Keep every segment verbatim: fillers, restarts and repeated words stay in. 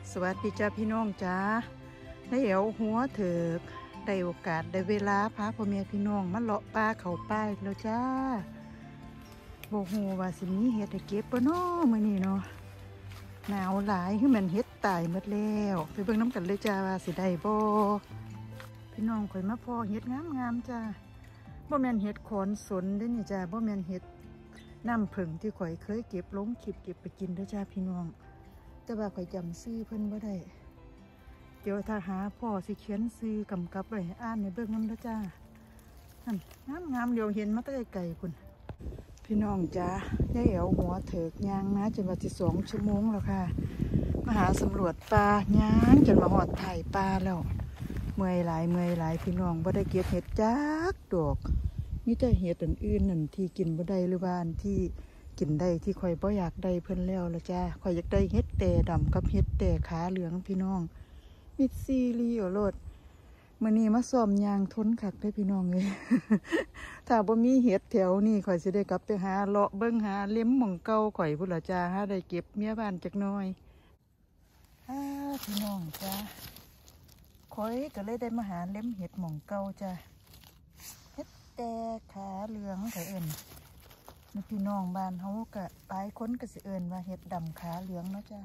สวัสดีจ้าพี่น้องจ้าได้เอวหัวเถิกได้โอกาสได้เวลาพาพ่อแม่พี่น้องมาเลาะป่าเขาป้ายแล้วจ้าโบหูว่าสิมีเห็ดให้เก็บปะเนาะมื้อนี้เนาะหนาวหลายคือมันเห็ดตายหมดแล้วไปเบิ่งน้ำกันเลยจ้าว่าสิได้บ่พี่น้องข่อยมาพอเห็ดงามๆจ้าบ่แม่นเห็ดขอนสนเด้นี่จ้าบ่แม่นเห็ดน้ำผึ้งที่ข่อยเคยเก็บลงคลิปเก็บไปกินเด้อจ้าพี่น้องแต่ว่าข่อยจำซื้อเพิ่นบ่ได้เดี๋ยวถ้าหาพ่อสิเขียนซื้อกำกับไว้อ่านในเบื้องน้ำแล้วจ้านั่นงามงามเดี๋ยวเห็นมาตั้งไกลๆคุณพี่น้องจ้าย่าเอ๋วหัวเถิกยางนะจนว่าสิสองชั่วโมงแล้วค่ะมาหาสำรวจปลายางจนมาหอดถ่ายปลาแล้วเมื่อยหลายเมื่อยหลายพี่น้องบ่ได้เก็บเห็ดจักดอกมีแต่เห็ดอื่นๆนั่นที่กินบ่ได้หรือว่าอันที่กินได้ที่ข่อยบ่อยากได้เพิ่นแล้วละจ้าข่อยอยากได้เห็ดแต่ดำกับเห็ดแต่ขาเหลืองพี่น้องมิดซีรีโอโรดมื้อนี้มาซ้อมยางทนคักได้พี่น้องเลย ถ้าบ่มีเห็ดแถวนี้ข่อยสิได้กลับไปหาเลาะเบิ่งหาเล็มหม่องเก่าข่อยพุ่นละจ้าหาได้เก็บเมียบ้านจักหน่อยอ้าพี่น้องจ้าข่อยก็เลยได้มาหาเล็มเห็ดหม่องเก่าจ้าเห็ดแต่ขาเหลืองข่อยเอิ้นพี่น้องบ้านเขาก็ปลายคนก็สิเอิญว่าเห็ดดำขาเหลืองเนาะจ้า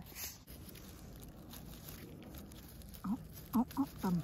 เอาเอาเอาตำ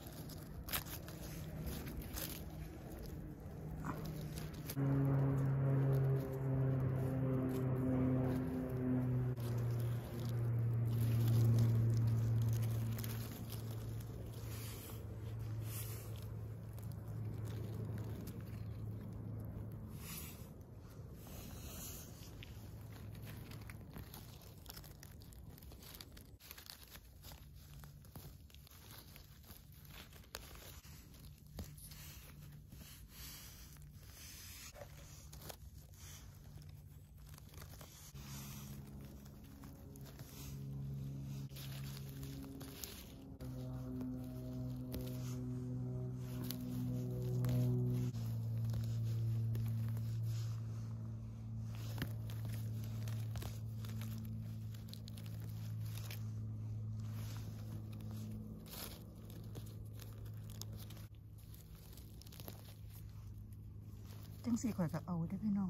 จังสี่ข่อยกับเอาได้พี่น้อง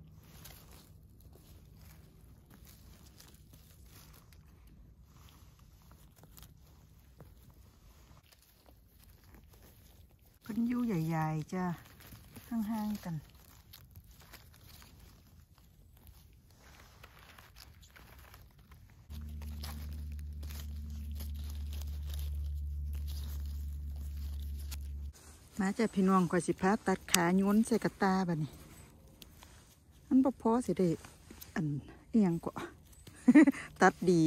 เพิ่นอยู่ใหญ่ๆจ้าห่างๆกันมาจากพี่น้องก่อยสิพาตัดขาโยนใส่กระตาบ่นี่อันบ่พอสิได้อันเอียงกว่า ตัดดี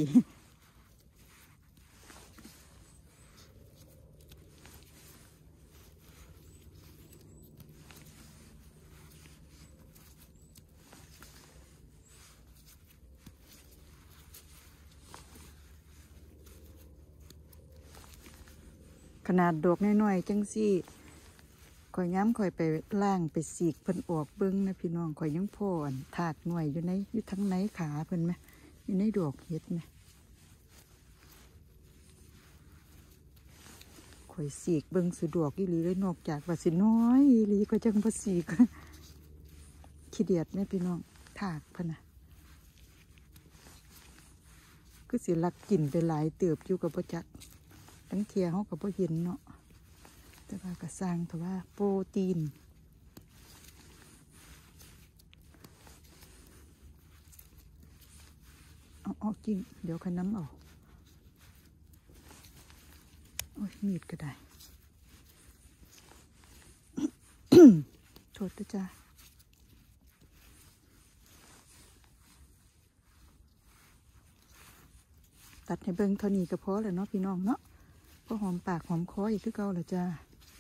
ขนาดดอกน้อยๆจังซี่ข่อยย้ำข่อยไปล่างไปสีกเพิ่นออกเบิ้งนะพี่น้องข่อยยังพ่ออันถาดหน่วยอยู่ในอยู่ทั้งไหนขาเพิ่นไหมอยู่ในดอกเห็ดไหมข่อยสีกเบิ้งสะดวกอีหลีเลยนอกจากว่าสิน้อยอีหลีก็จังบ่สีกขี้เดียดไหมพี่น้องถาดเพิ่นน่ะคือสิลักกินไปหลายเติบอยู่กับบ่จักทั้งเทียเขากับบ่เห็นเนาะแต่ว่ากระซังแต่ว่าโปรตีนเอาเอาจริงเดี๋ยวขน้ำเอาโอ้ยมีดก็ได้ โทษด้วยจ้าตัดให้เบิ่งเท่านี้ก็พอแล้วเนาะพี่น้องเนาะก็หอมปากหอมคออีกคือเก่าแล้วจ้า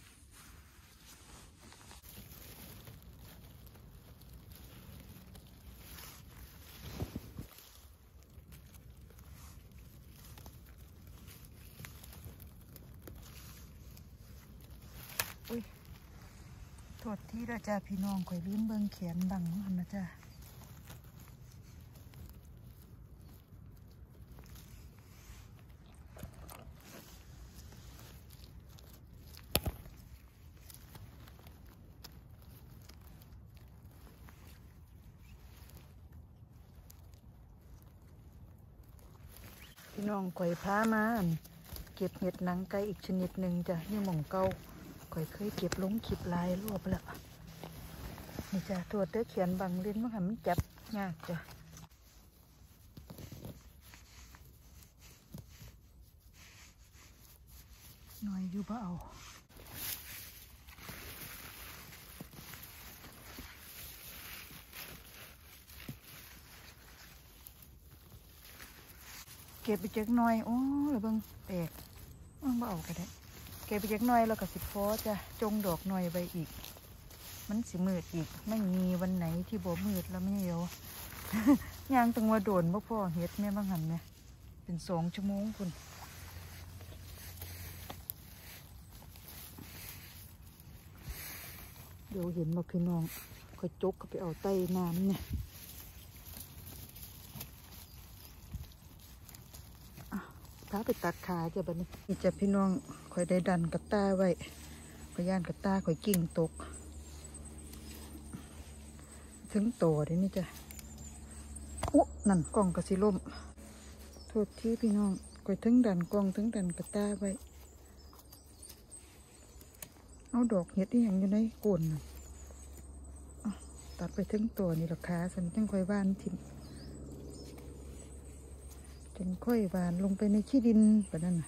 อุ้ยโทษที่ละจ้าพี่น้องข่อยลืมเบิ่งแขนบังมันนะจ้า อพี่น้องข่อยพามาเก็บเห็ดหนังไก่อีกชนิดหนึ่งจ้ะนี่หม่องเก่าข่อยเคยเก็บลงคลิปลายรอบแล้วนี่จ้ะตัวเต้เขียนบังเล่นมันหันมันจับยากจ้ะหน่อยอยู่บ่เอาเก็บไปเจ็กหน่อยโอ้หรือเบิ่งแตกมันบ่เอาก็ได้เก็บไปเจ็กหน่อยแล้วก็สิพอจ้ะจงดอกหน่อยไปอีกมันสิมืดอีกไม่มีวันไหนที่บ่มืดแล้วไม่เหี่ยวยางตังว่าโดนบ่พอเฮ็ดแม่บางหันแม่เป็นสองชั่วโมงคุณเดี๋ยวเห็นมาพี่น้องค่อยจกก็ไปเอาใต้น้ำเนี่ยพาไปตัดขาจ้ะบัดนี้นี่จ้ะพี่น้องค่อยได้ดันกระต้าไว้ค่อยย่านกระต้าค่อยกิ่งตกถึงโตเดี๋ยวนี้จ้ะอุ๊นั่นกล่องกระสิล่มโทษที่พี่น้องค่อยถึงดันกล่องถึงดันกระต้าไว้เอาดอกเห็ดที่ยังอยู่ในโกนตัดไปถึงตัวนี่ราคาสันจังค่อยบ้านถิ่นจังค่อยบานลงไปในขี้ดินแบบนั้นน่ะ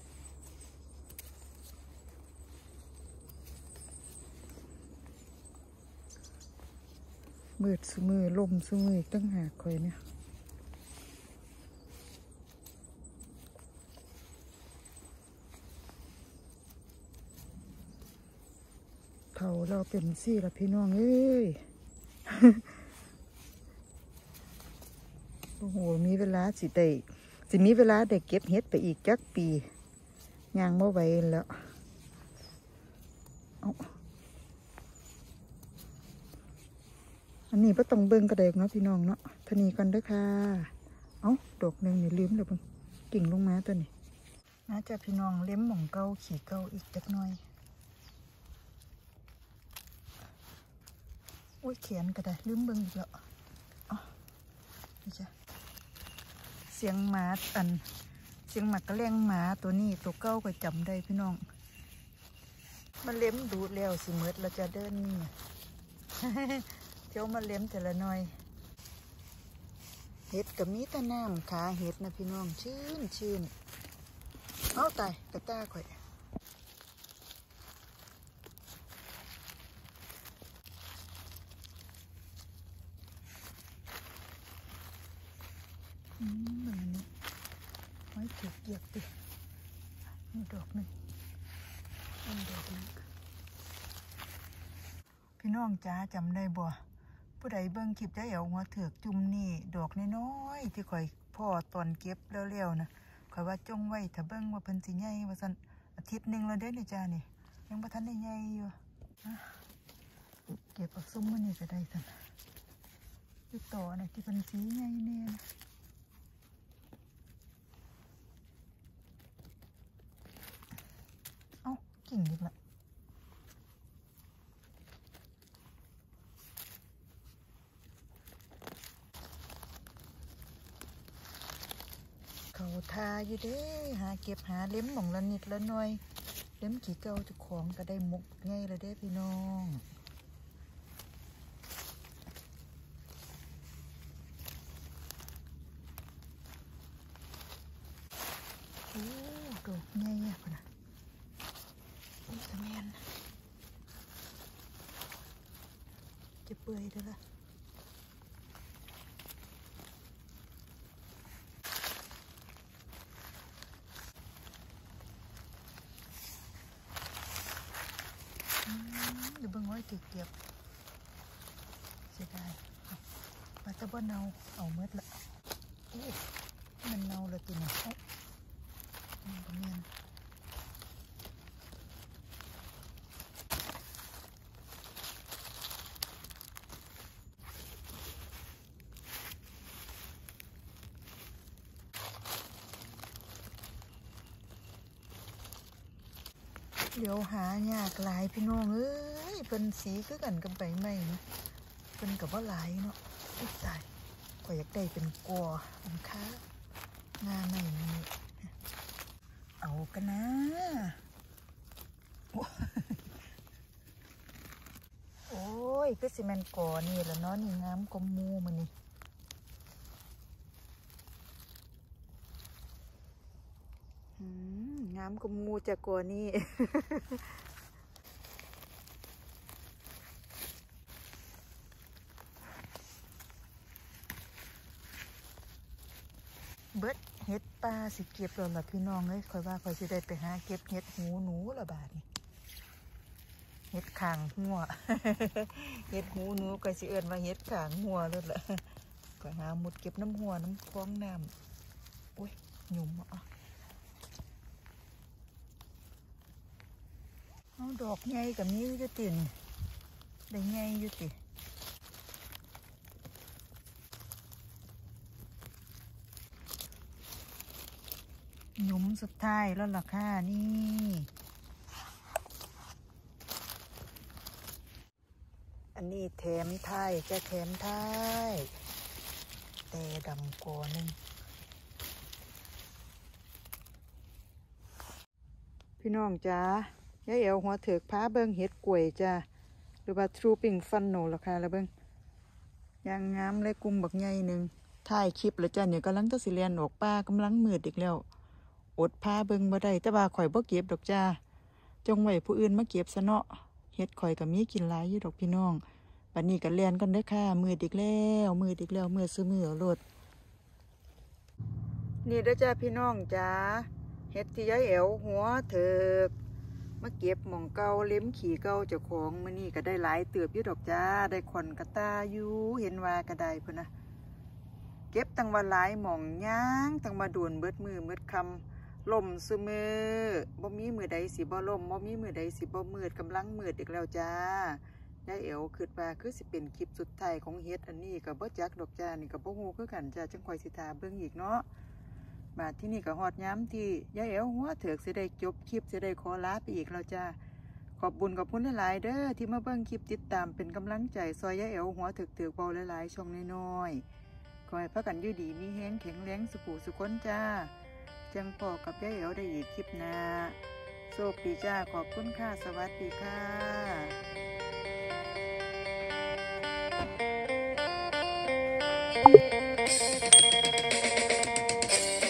มืดสมือลมสมือตั้งหากค่อยเนี่ยเขาเราเป็นสี่ละพี่น้องเอ้ย โอ้โหมีเวลาสิได้สิมีเวลาได้เก็บเห็ดไปอีกจักปีย่างเมื่อไหร่แล้วเอาอันนี้ก็ต้องเบิ่งกระเดกเนาะพี่น้องเนาะทนีกันเด้อค่ะเอาดอกหนึ่งนี่ลืมเลยเบิ่งกิ่งลงมาตัวนี้น่าจะพี่น้องเล็มหม่องเก่าขี่เก่าอีกจักหน่อยโอ้ยเขียนก็ได้ลืมเบิ่งอีกแล้วอ๋อนี่จ้ะเสียงหมาอันเสียงหมากกระเลี้ยงหมาตัวนี้ตัวเก้าก็จำได้พี่น้องมันเล็มดูแล้วสิเมิดเราจะเดินนี่เที่ยวมาเล็มแต่ละหน่อยเห็ดกับมีแต่น้ำขาเห็ดนะพี่น้องชื่นชื่นเอาตายกระต้าข่อยอืมแบบนี้ไว้ถูกเหยียบดิมีดอกหนึ่งมีดอกหนึ่งพี่น้องจ้าจำได้บ่ผู้ใดเบิ่งคลิปได้เอาหัวเถือกจุ่มนี่ดอกน้อยๆที่ข่อยพ่อตอนเก็บเร็วๆนะข่อยว่าจงไว้ถ้าเบิ่งว่าเพิ่นสิใหญ่ว่าซั่นอาทิตย์หนึ่งแล้วเด้อนี่จ้านี่ยังบ่ทันได้ใหญ่อยู่เก็บเอาซุ้มมันนี่ก็ได้ซั่นอยู่ต่อนะที่เพิ่นสีใหญ่แน่นะเอ้ากิ่งอีกละเขาทาอยู่เด้หาเก็บหาเล็มหม่องละนิดละหน่อยเล็มขี้เก่าจะของก็ได้มุกง่ายเลยเด้พี่น้องโอ้ดอกง่ายอ่ะพ่อนะนี่ตะแมนจะเปื่อยเด้อละเดี๋ยวเบิ่งไว้เก็บเสียดายมาตะบ่เนาเอาเมื่อละโอ้มันเนาเลยตัวนี้โอ้มันเมียนเดี๋ยวหายากหลายพี่น้องเอ้ยเป็นสีคือกันกับใบไม้นะเป็นกับว่าหลายเนาะไอ้ตายก็อยากได้เป็นกัวอันค้างานไหนนี่กันนะโอ้ยคือสิแมนก่อนี่แล้วเนาะนี่งามกว่าหมู่มื้อนี้อืมงามกว่าหมู่จ้ะก่อนี่ เบิดเห็ดปลาสิเก็บแล้วล่ะพี่น้องเอ้ยคอยว่าคอยสิได้ไปหาเก็บเห็ดหูหนูละบาดนี่เห็ดขางหัว เห็ดหูหนูก็สิเอิ้นว่าเห็ดขางหัวเลยล่ะก็หาหมุดเก็บน้ำหัวน้ำคล้องน้ำโอ้ยหยุ่มอ่ะเอาดอกใหญ่กับนี้อยู่ติ่นได้ใหญ่อยู่ติหยุมสุดท้ายแล้วล่ะค่ะนี่อันนี้แถมไทยจะแถมไทยแต่ดำกว่านึงพี่น้องจ้ายายเอ๋วหัวเถิกพาเบิ้งเห็ดกล้วยจ้าหรือว่าทรูปิงฟันโนราคาแล้วเบิ้งยางงามเลยกุมบักใหญ่หนึ่งถ่ายคลิปแล้วจ้าเนี่ยกำลังจะสิเรียนออกป้ากำลังมืดอีกแล้วอดพาเบิ่งบ่ได้แต่ว่าข่อยบ่เก็บดอกจ้าจงไว้ผู้อื่นมาเก็บซะเนาะเฮ็ดข่อยก็มีกินหลายอยู่ดอกพี่น้องบัดนี้ก็เรียนกันเด้อค่ะมืดอีกแล้วมืดอีกแล้วมืดซุมื้อโลดนี่เด้อจ้าพี่น้องจ้าเฮ็ดที่ยายแอ๋วหัวเถิกมาเก็บหม่องเก่าเล็มขี่เก่าเจ้าของมื้อนี้ก็ได้หลายเติบอยู่ดอกจ้าได้ขอนกระตาอยู่เห็นว่าก็ได้พุ่นนะเก็บตั้งว่าหลายหม่องย่างตั้งมาโดนเบิดมือเบิดคำลมซุมือบ่มีมือใดสิบ่ลมบ่มีมือใดสิบ่มืดกำลังมืดอีกแล้วจ้ายายเอ๋วคิดว่าคือสิเป็นคลิปสุดท้ายของเฮ็ดอันนี้ก็บ่จักดอกจ้านี่ก็บ่ฮู้คือกันจ้าจังค่อยสิทาเบิ่งอีกเนาะบาดที่นี่ก็ฮอดย้ำที่ยายเอ๋วหัวเถิกสิได้จบคลิปสิได้ขอลาไปอีกแล้วจ้าขอบบุญขอบคุณหลายๆเด้อที่มาเบิ่งคลิปติดตามเป็นกำลังใจซอยยายเอ๋วหัวเถิกเถิกเบาหลายๆช่องน้อยๆขอให้พากันอยู่ดีมีแฮงแข็งแรงสุขุสุขคนจ้าจังพอกับยายเอ๋วได้อีกคลิปหน้าโชคดีจ้าขอบคุณค่ะสวัสดีค่ะ